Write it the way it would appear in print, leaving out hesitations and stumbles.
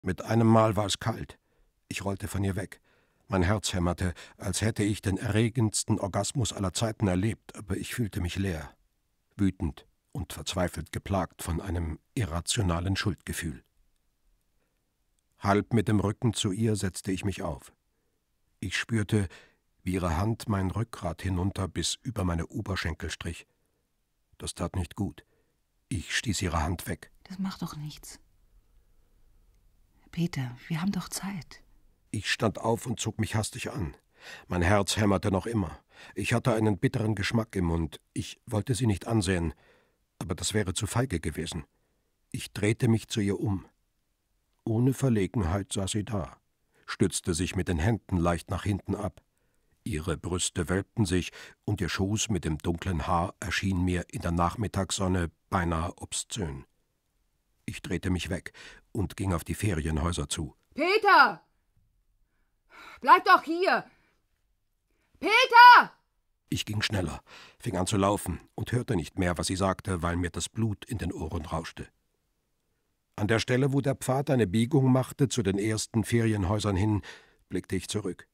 Mit einem Mal war es kalt. Ich rollte von ihr weg. Mein Herz hämmerte, als hätte ich den erregendsten Orgasmus aller Zeiten erlebt, aber ich fühlte mich leer, wütend und verzweifelt geplagt von einem irrationalen Schuldgefühl. Halb mit dem Rücken zu ihr setzte ich mich auf. Ich spürte, wie ihre Hand mein Rückgrat hinunter bis über meine Oberschenkel strich. Das tat nicht gut. Ich stieß ihre Hand weg. Das macht doch nichts. Peter, wir haben doch Zeit. Ich stand auf und zog mich hastig an. Mein Herz hämmerte noch immer. Ich hatte einen bitteren Geschmack im Mund. Ich wollte sie nicht ansehen, aber das wäre zu feige gewesen. Ich drehte mich zu ihr um. Ohne Verlegenheit saß sie da, stützte sich mit den Händen leicht nach hinten ab. Ihre Brüste wölbten sich, und ihr Schoß mit dem dunklen Haar erschien mir in der Nachmittagssonne beinahe obszön. Ich drehte mich weg und ging auf die Ferienhäuser zu. »Peter! Bleib doch hier! Peter!« Ich ging schneller, fing an zu laufen und hörte nicht mehr, was sie sagte, weil mir das Blut in den Ohren rauschte. An der Stelle, wo der Pfad eine Biegung machte zu den ersten Ferienhäusern hin, blickte ich zurück.